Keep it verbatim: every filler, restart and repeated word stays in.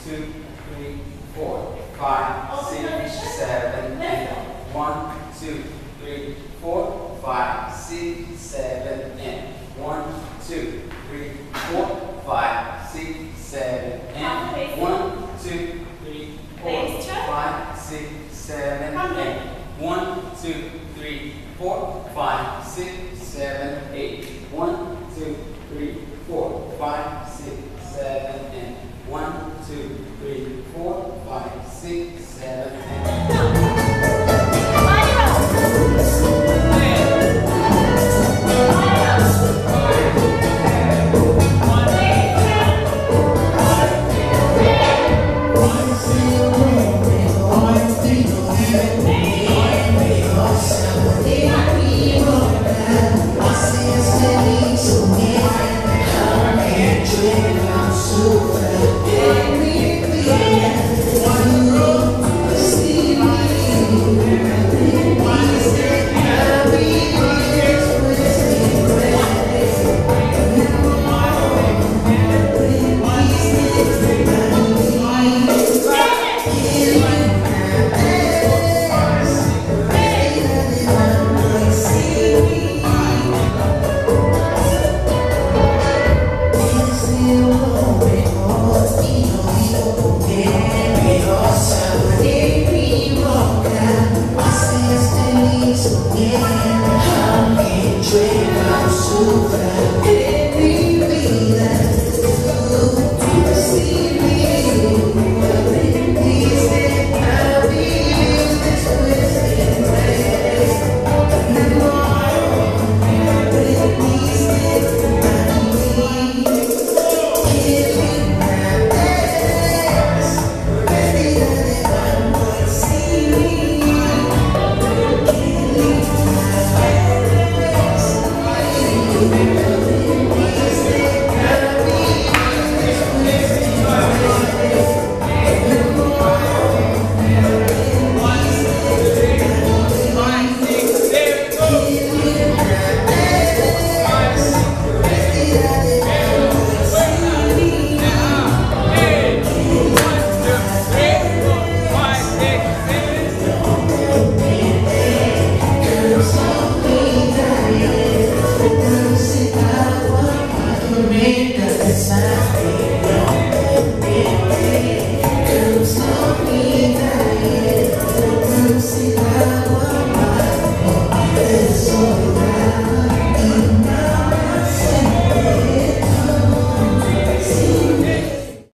two, three, four, five, six, seven, eight. One, two, three, four, five, six, seven, eight. One, two, three, four, five, six, seven, eight. One, two, three, four, five, six, seven, eight. One, two, three, four, five, six, seven, eight. One, two, three, four, five, six, seven, eight. One, two, three, four, five, six,